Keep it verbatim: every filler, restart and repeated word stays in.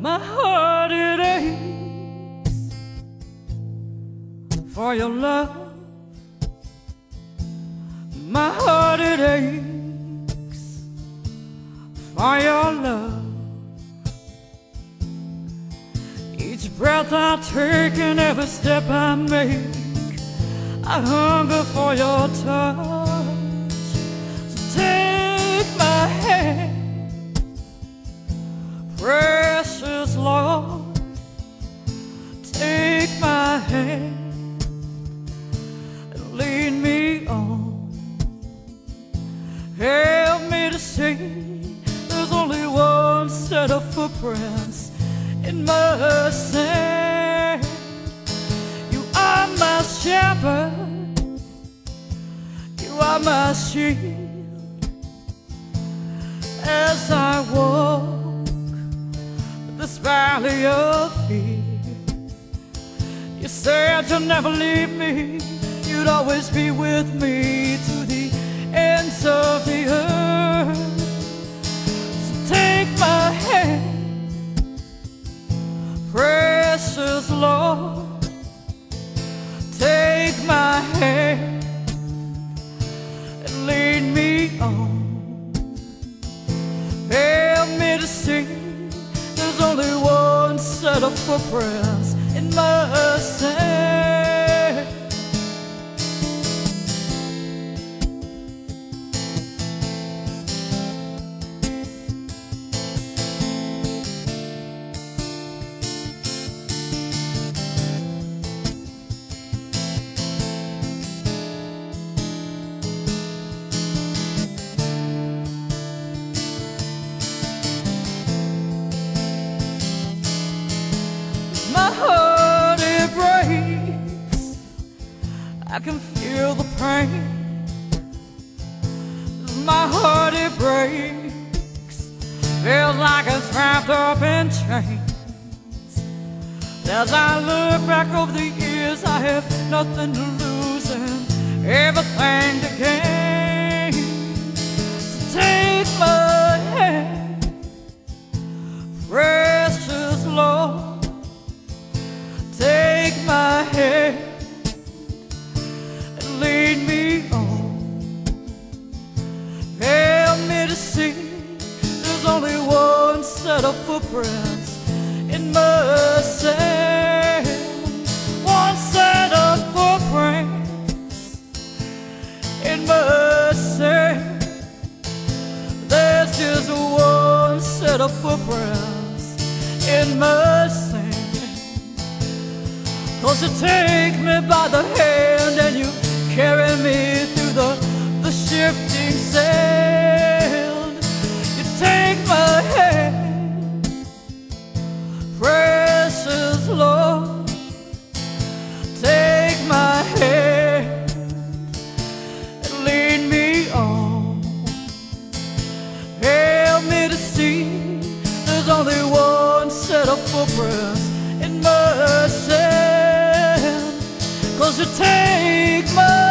My heart it aches for your love. My heart it aches for your love. Each breath I take and every step I make, I hunger for your touch. So take my hand, precious Lord. Take my hand and lead me on. Help me to see there's only one set of footprints in my sand. You are my shepherd, you are my shield. As I walk this valley of fear, you said you'll never leave me, you'd always be with me to the ends of the earth. So take my hand, precious Lord. Take my hand and lead me on. Help me to see there's only one set of footprints in my sand. My heart it breaks, I can feel the pain. My heart it breaks, feels like it's wrapped up in chains. As I look back over the years, I have nothing to lose and everything to gain. So take my hand, precious Lord. Take my hand and lead me on. Help me to see there's only one set of footprints in my sand. One set of footprints in my sand. There's just one set of footprints in my sand. 'Cause you take me by the hand and you carry me through the, the shifting sand. You take my hand, precious Lord. Take my hand and lead me on. Help me to see there's only one set of footprints in my sand. 'Cause you take my